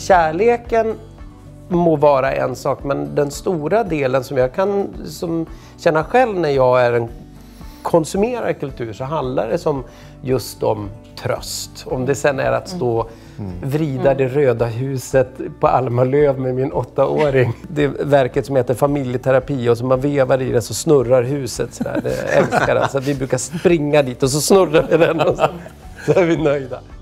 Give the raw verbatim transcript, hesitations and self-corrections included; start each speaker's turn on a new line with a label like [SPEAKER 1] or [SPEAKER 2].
[SPEAKER 1] kärleken må vara en sak, men den stora delen som jag kan som känna själv när jag är en konsumerar kultur, så handlar det som just om tröst. Om det sen är att stå mm. vrida det röda huset på Almalöv med min åttaåring. Det är verket som heter familjeterapi, och som man vevar i det så snurrar huset så där. Det älskar det. Så vi brukar springa dit och så snurrar vi den och så, så är vi nöjda.